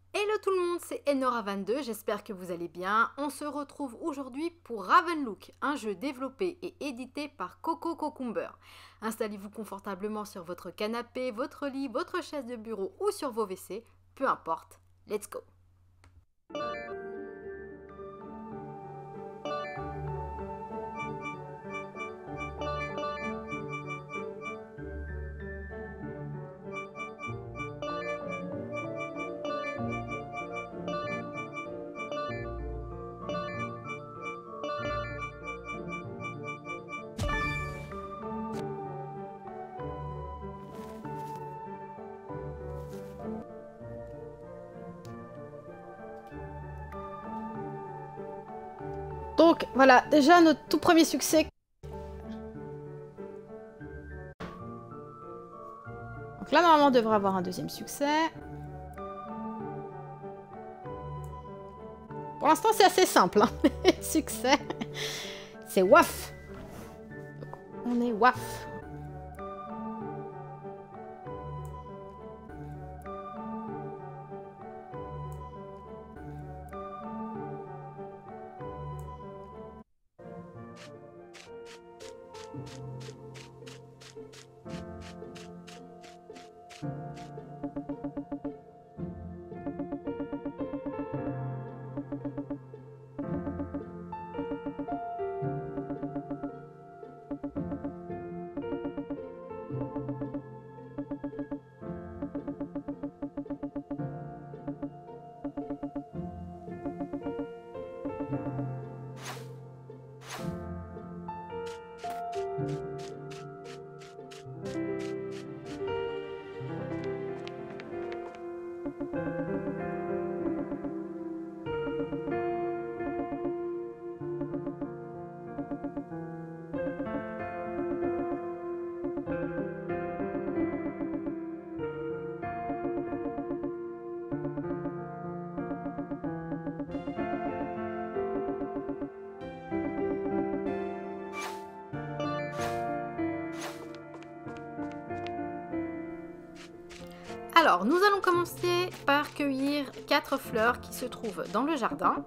Hello tout le monde, c'est Enora22, j'espère que vous allez bien. On se retrouve aujourd'hui pour Ravenlook, un jeu développé et édité par Coco Cucumber. Installez-vous confortablement sur votre canapé, votre lit, votre chaise de bureau ou sur vos WC, peu importe. Let's go! Donc voilà, déjà notre tout premier succès. Donc là normalement on devrait avoir un deuxième succès. Pour l'instant c'est assez simple, hein. Succès. C'est WAF. On est WAF. Alors, nous allons commencer par cueillir 4 fleurs qui se trouvent dans le jardin.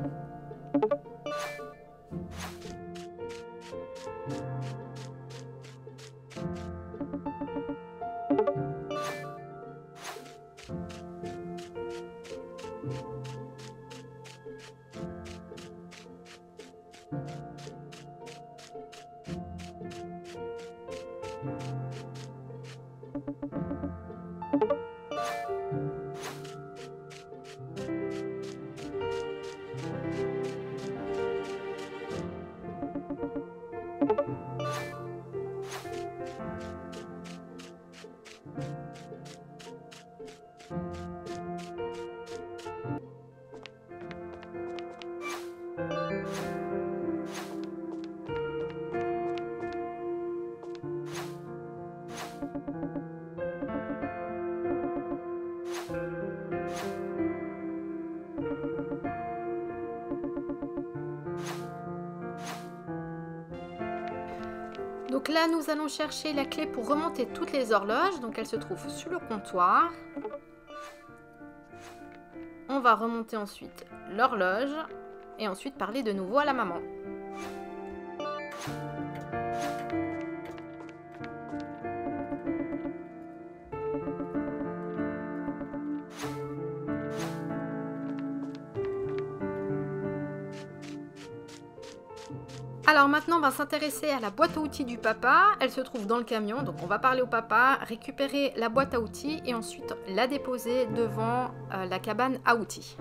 Donc là, nous allons chercher la clé pour remonter toutes les horloges. Donc elle se trouve sur le comptoir. On va remonter ensuite l'horloge et ensuite parler de nouveau à la maman. Alors maintenant, on va s'intéresser à la boîte à outils du papa. Elle se trouve dans le camion, donc on va parler au papa, récupérer la boîte à outils et ensuite la déposer devant la cabane à outils.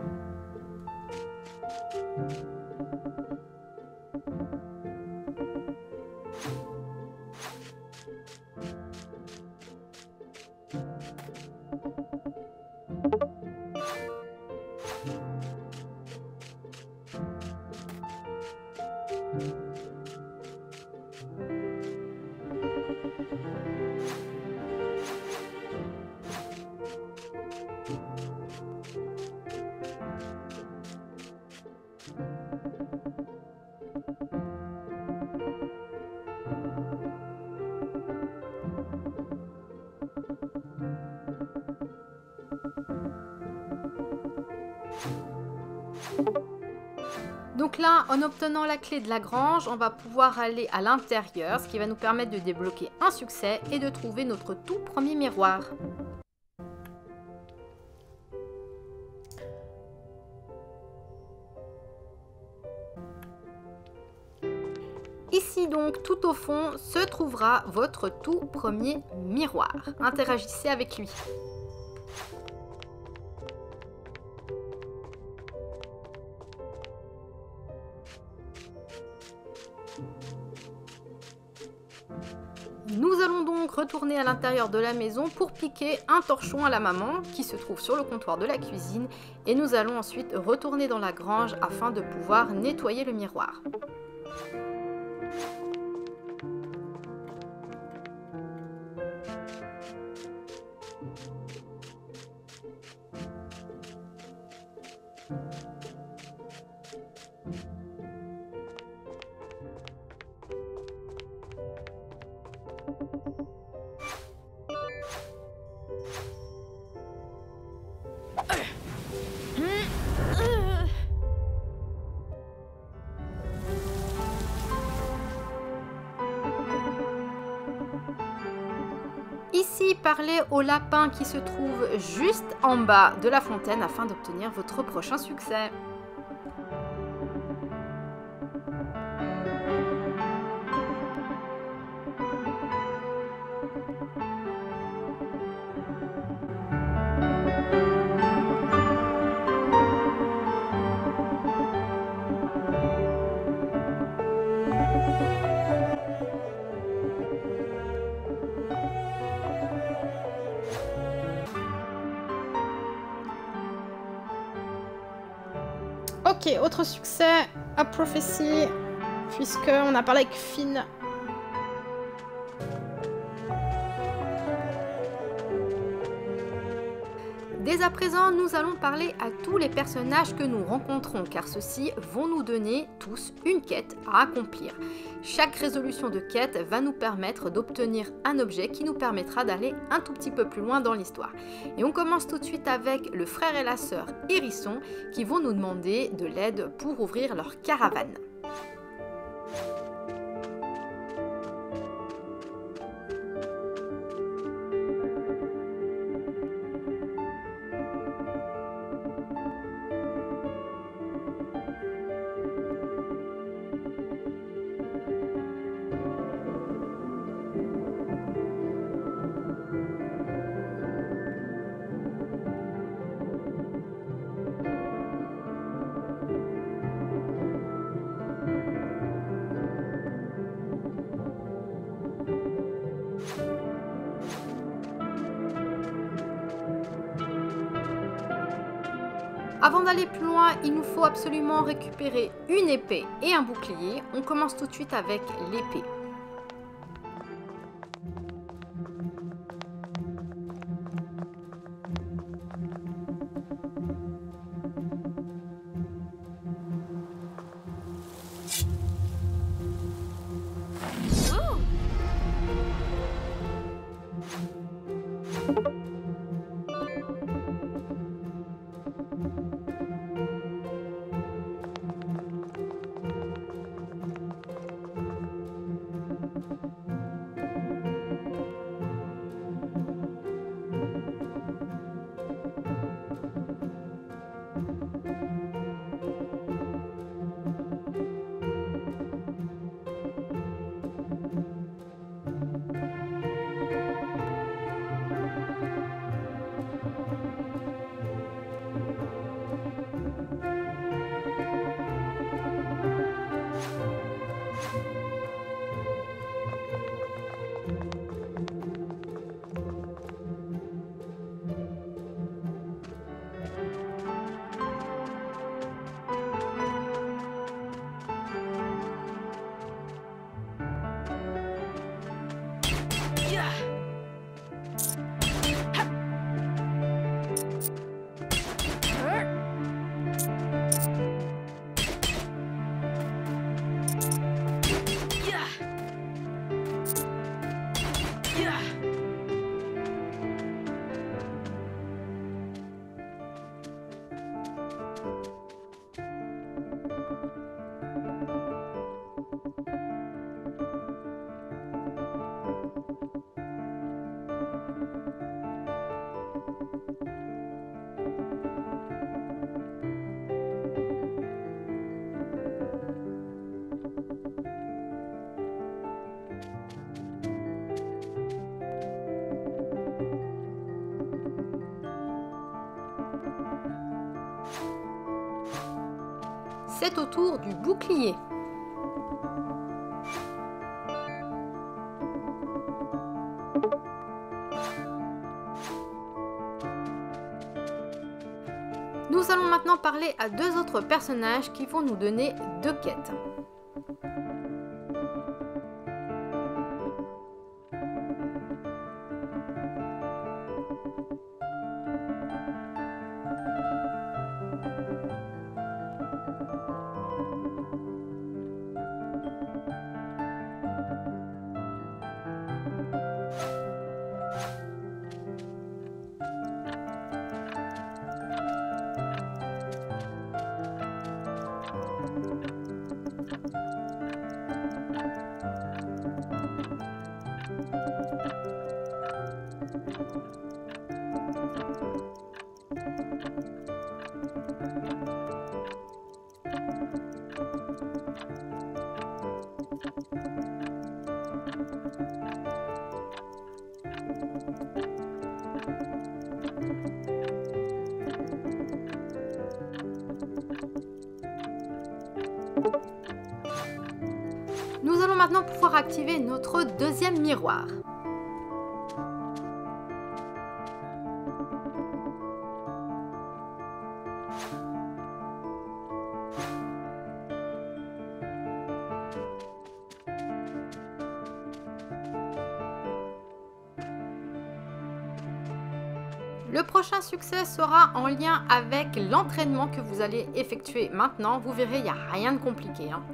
Donc là, en obtenant la clé de la grange, on va pouvoir aller à l'intérieur, ce qui va nous permettre de débloquer un succès et de trouver notre tout premier miroir. Ici donc, tout au fond, se trouvera votre tout premier miroir. Interagissez avec lui. Nous allons donc retourner à l'intérieur de la maison pour piquer un torchon à la maman qui se trouve sur le comptoir de la cuisine et nous allons ensuite retourner dans la grange afin de pouvoir nettoyer le miroir. Ici, parlez au lapin qui se trouve juste en bas de la fontaine afin d'obtenir votre prochain succès. Ok, autre succès, A Prophecy, puisque on a parlé avec Finn. Dès à présent, nous allons parler à tous les personnages que nous rencontrons, car ceux-ci vont nous donner tous une quête à accomplir. Chaque résolution de quête va nous permettre d'obtenir un objet qui nous permettra d'aller un tout petit peu plus loin dans l'histoire. Et on commence tout de suite avec le frère et la sœur Hérisson qui vont nous demander de l'aide pour ouvrir leur caravane. Avant d'aller plus loin, il nous faut absolument récupérer une épée et un bouclier. On commence tout de suite avec l'épée. C'est au tour du bouclier. Nous allons maintenant parler à deux autres personnages qui vont nous donner deux quêtes. Nous allons maintenant pouvoir activer notre deuxième miroir. Le prochain succès sera en lien avec l'entraînement que vous allez effectuer maintenant. Vous verrez, il n'y a rien de compliqué, hein.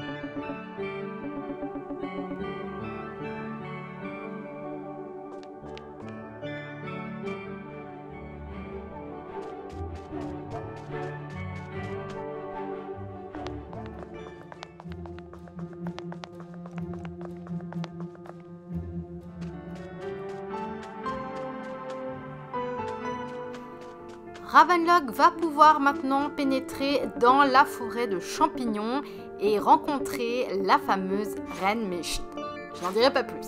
Ravenlock va pouvoir maintenant pénétrer dans la forêt de champignons et rencontrer la fameuse reine Méchite. Je n'en dirai pas plus.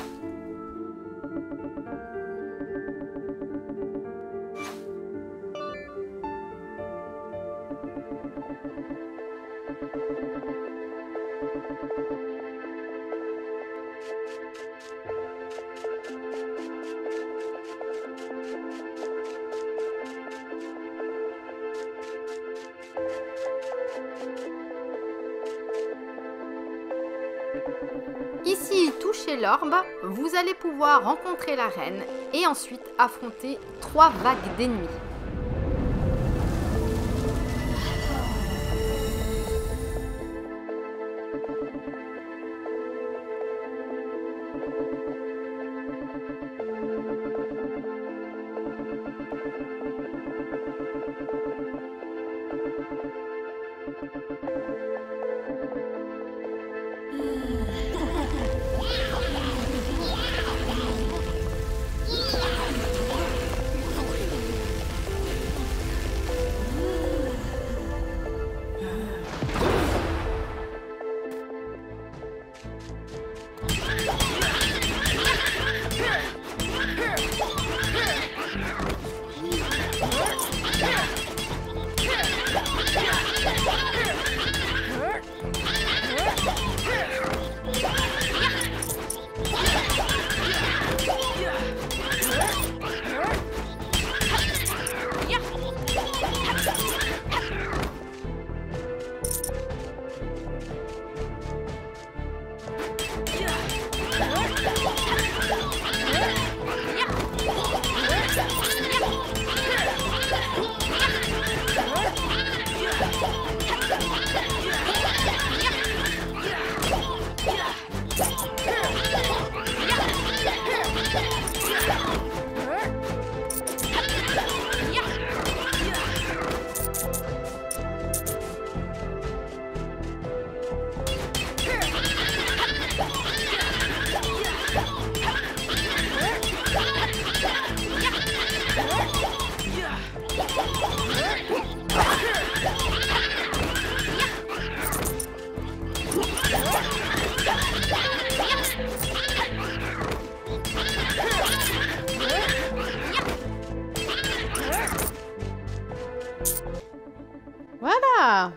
Ici, touchez l'orbe, vous allez pouvoir rencontrer la reine et ensuite affronter 3 vagues d'ennemis. Voilà.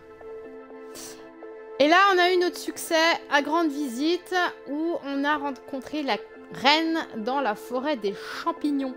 Et là, on a eu notre succès à grande visite où on a rencontré la reine dans la forêt des champignons.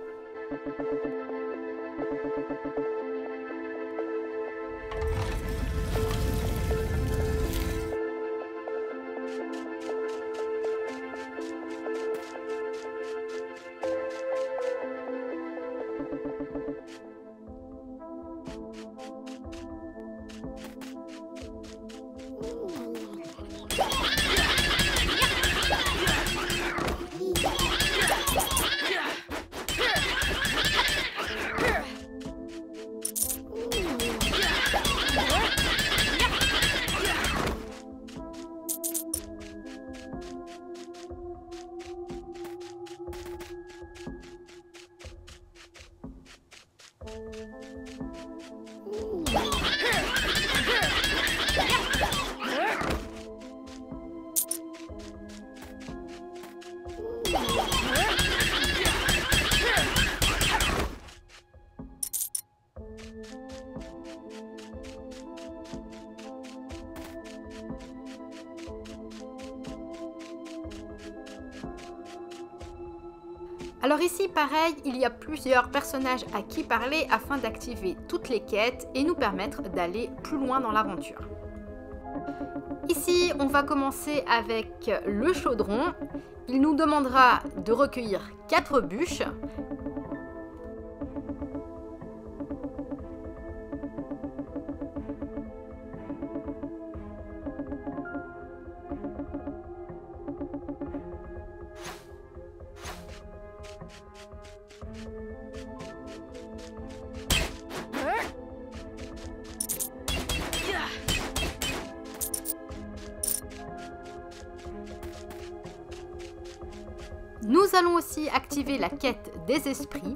Alors ici, pareil, il y a plusieurs personnages à qui parler afin d'activer toutes les quêtes et nous permettre d'aller plus loin dans l'aventure. Ici, on va commencer avec le chaudron. Il nous demandera de recueillir 4 bûches. Nous allons aussi activer la quête des esprits.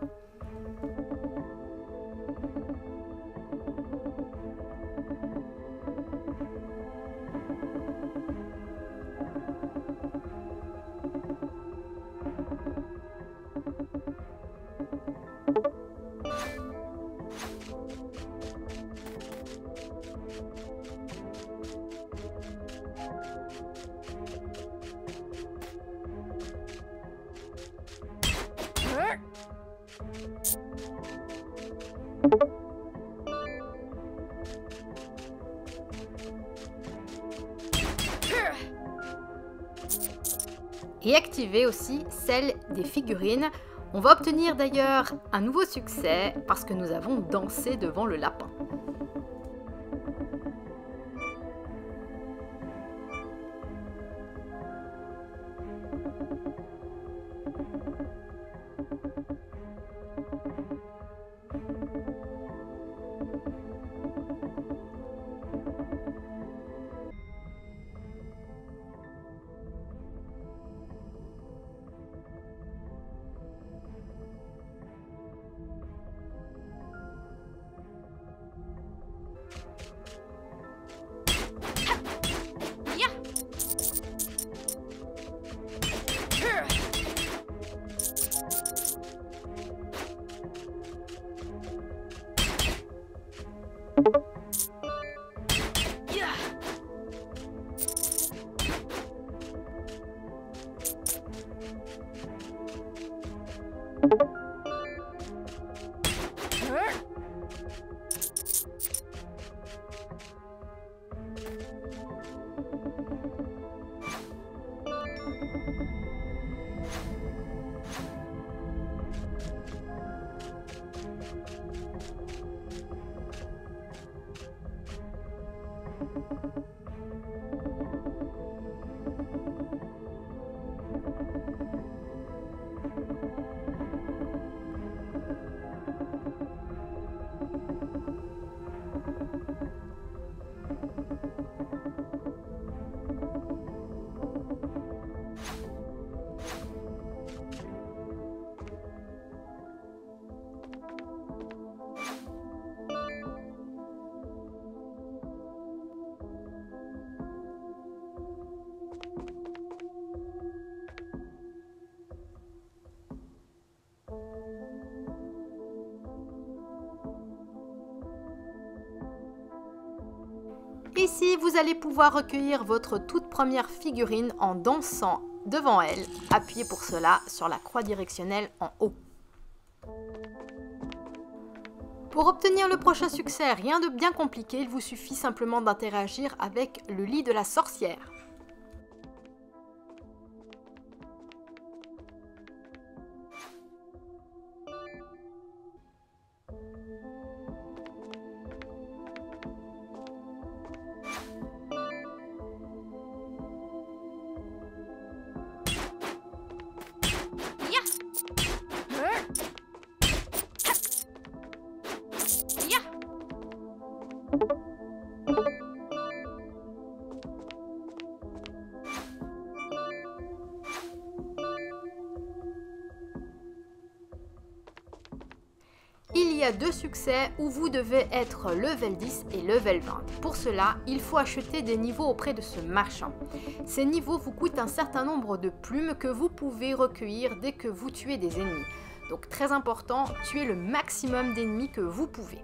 Et activer aussi celle des figurines. On va obtenir d'ailleurs un nouveau succès parce que nous avons dansé devant le lapin. Ici, vous allez pouvoir recueillir votre toute première figurine en dansant devant elle. Appuyez pour cela sur la croix directionnelle en haut. Pour obtenir le prochain succès, rien de bien compliqué, il vous suffit simplement d'interagir avec le lit de la sorcière. Il y a 2 succès où vous devez être level 10 et level 20. Pour cela, il faut acheter des niveaux auprès de ce marchand. Ces niveaux vous coûtent un certain nombre de plumes que vous pouvez recueillir dès que vous tuez des ennemis. Donc très important, tuez le maximum d'ennemis que vous pouvez.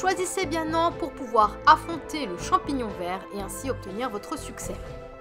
Choisissez bien non pour pouvoir affronter le champignon vert et ainsi obtenir votre succès.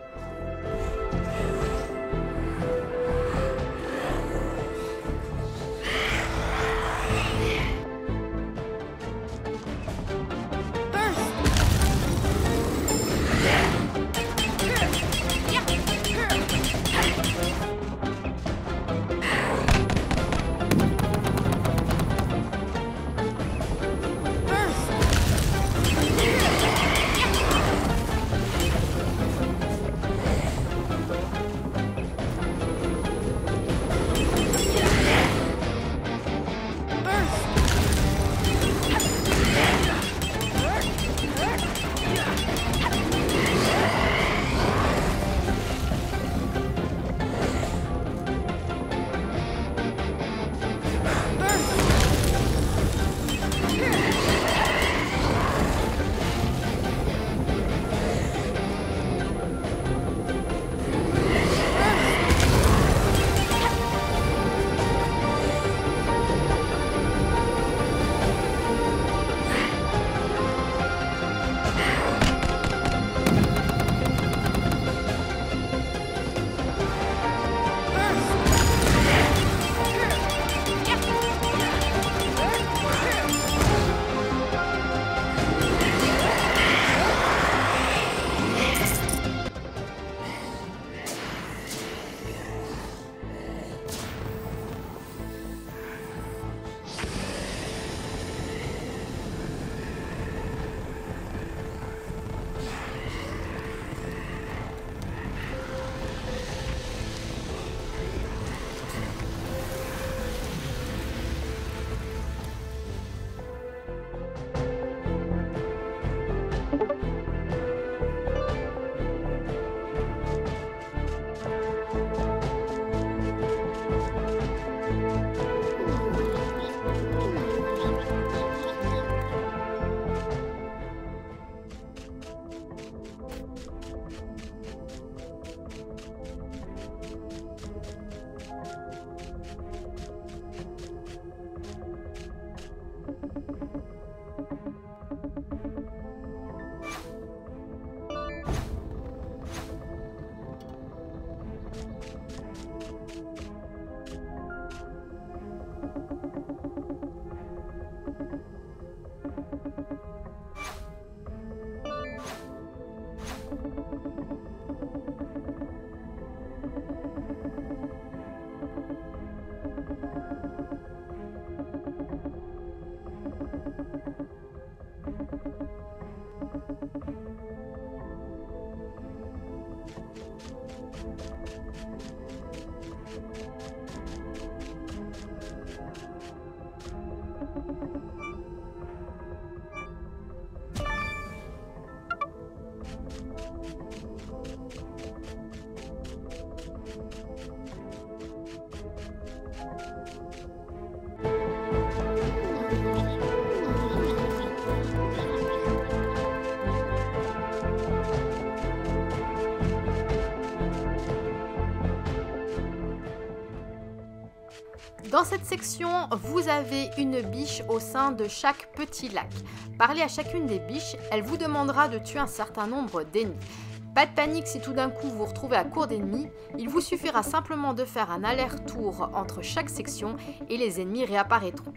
Dans cette section, vous avez une biche au sein de chaque petit lac. Parlez à chacune des biches, elle vous demandera de tuer un certain nombre d'ennemis. Pas de panique si tout d'un coup vous vous retrouvez à court d'ennemis, il vous suffira simplement de faire un aller-retour entre chaque section et les ennemis réapparaîtront.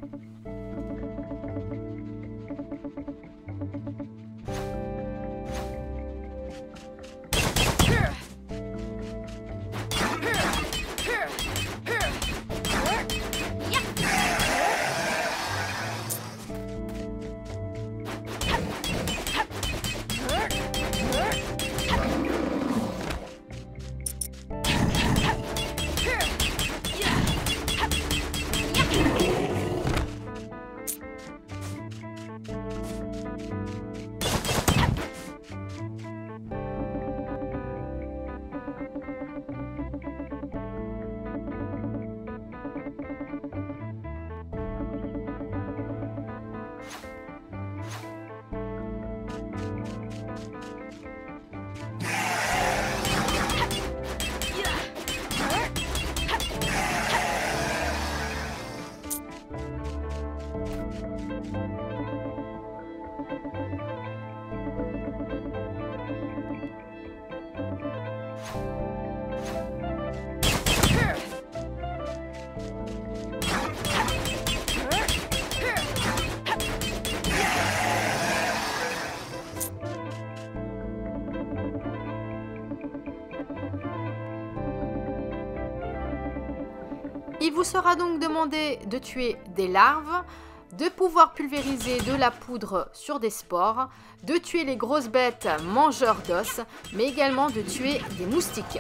Il vous sera donc demandé de tuer des larves, de pouvoir pulvériser de la poudre sur des spores, de tuer les grosses bêtes mangeurs d'os, mais également de tuer des moustiques.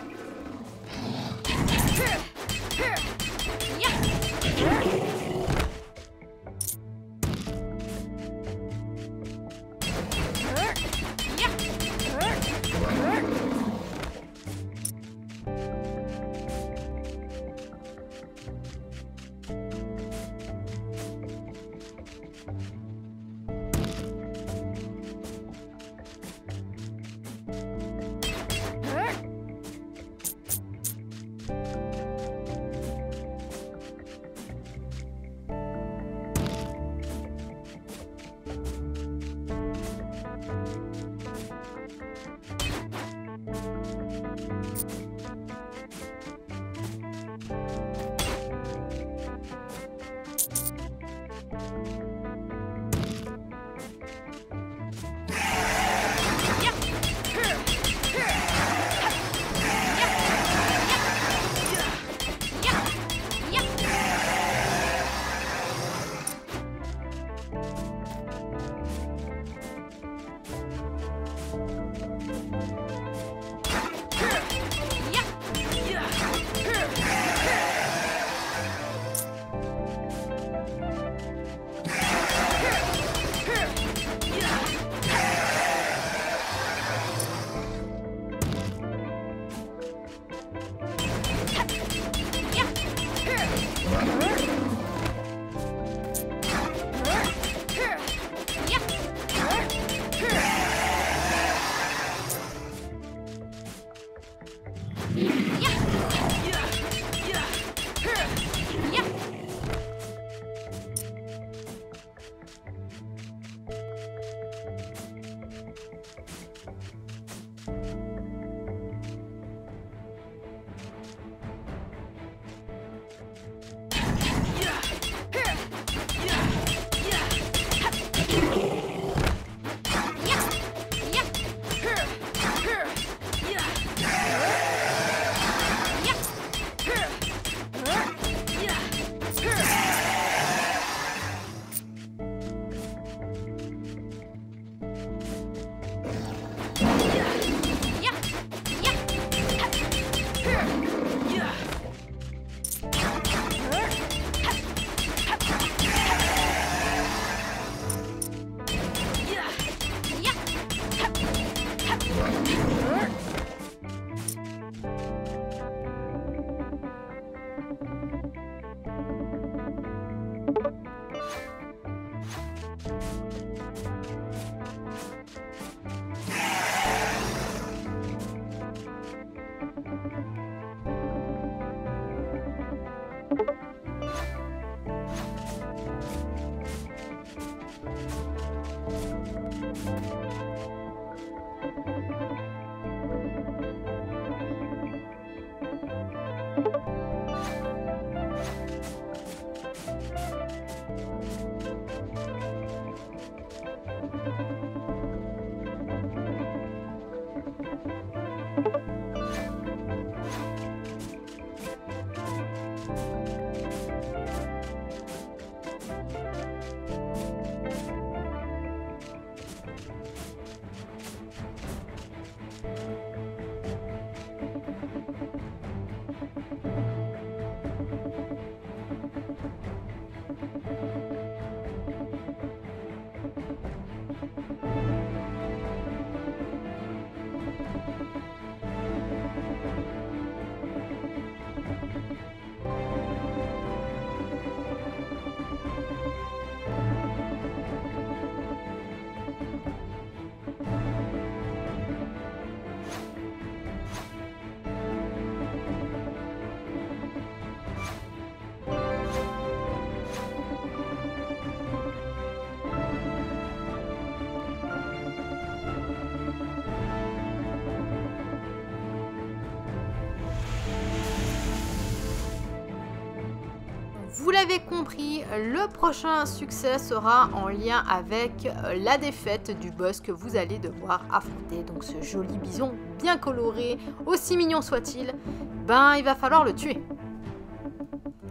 Vous l'avez compris, le prochain succès sera en lien avec la défaite du boss que vous allez devoir affronter. Donc ce joli bison bien coloré, aussi mignon soit-il, ben il va falloir le tuer.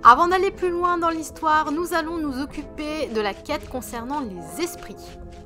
Avant d'aller plus loin dans l'histoire, nous allons nous occuper de la quête concernant les esprits.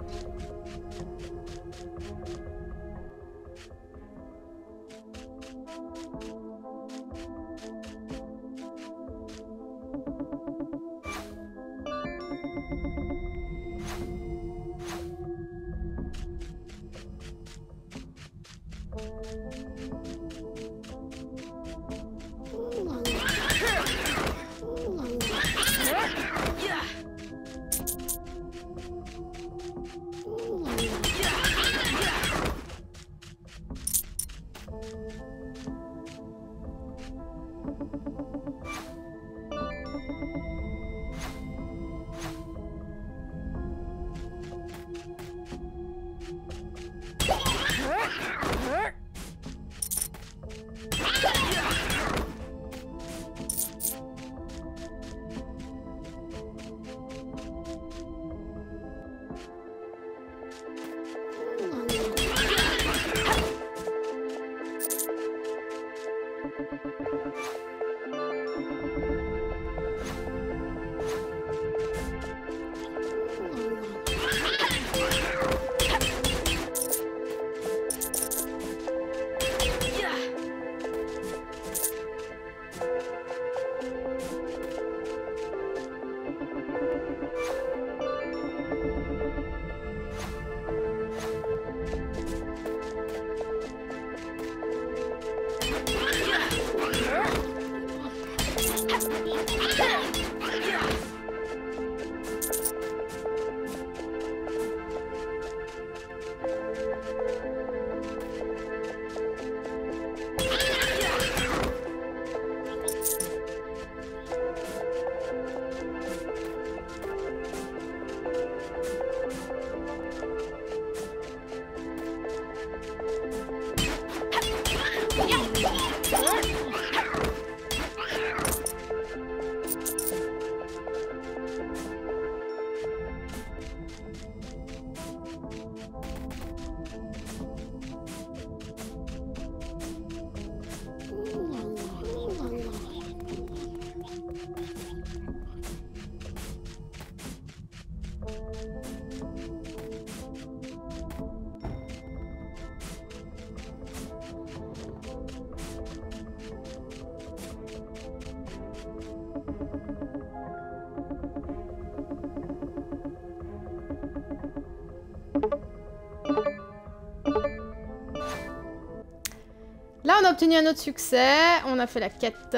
Là, on a obtenu un autre succès. On a fait la quête.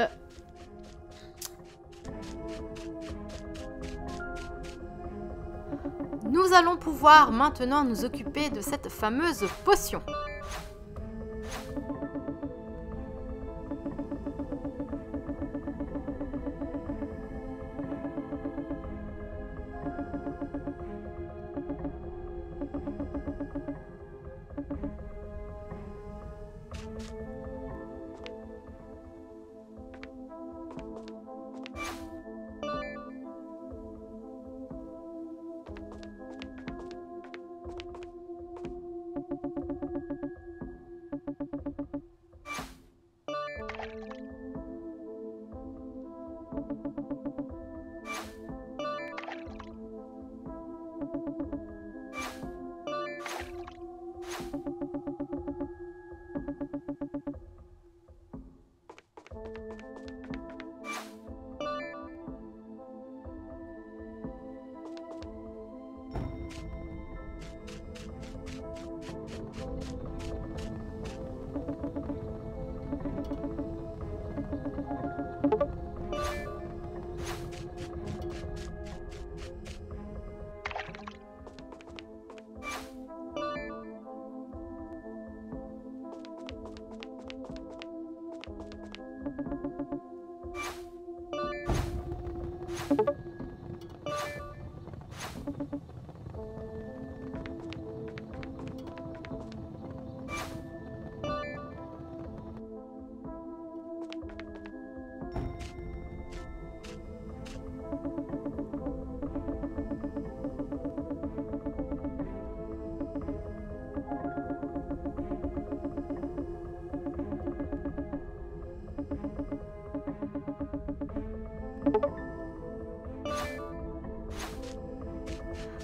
Nous allons pouvoir maintenant nous occuper de cette fameuse potion.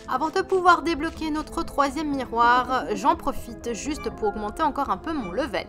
Avant de pouvoir débloquer notre troisième miroir, j'en profite juste pour augmenter encore un peu mon level.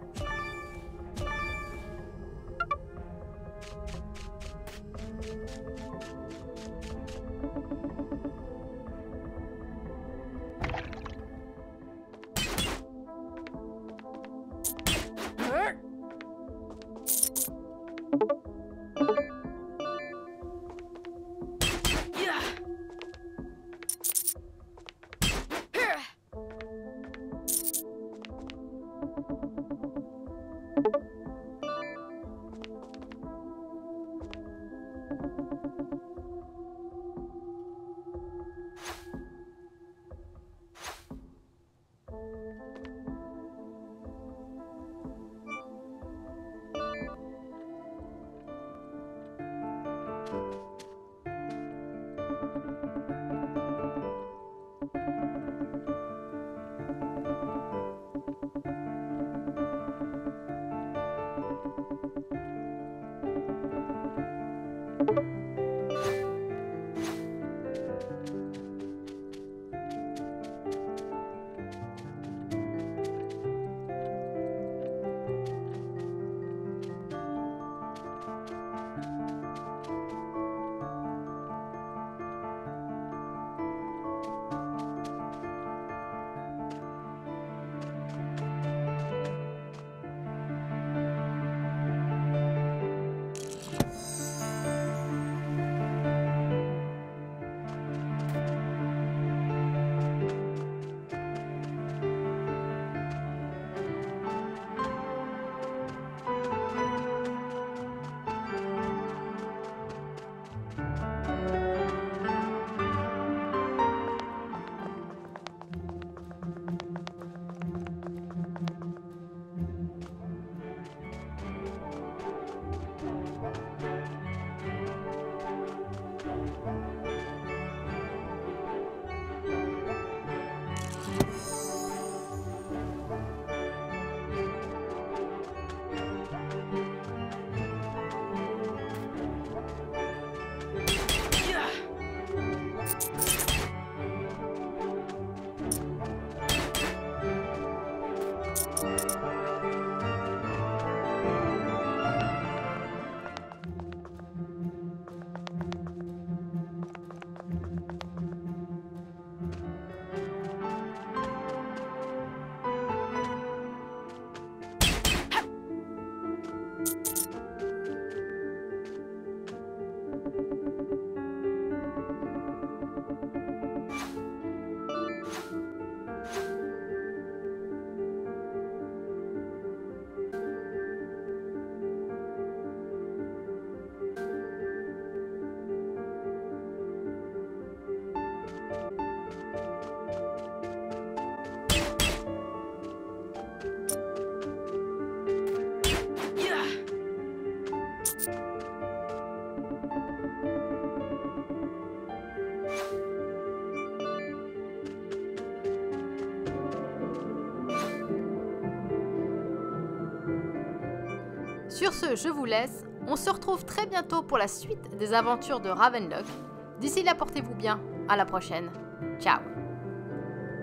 Sur ce, je vous laisse. On se retrouve très bientôt pour la suite des aventures de Ravenlock. D'ici là, portez-vous bien. À la prochaine. Ciao.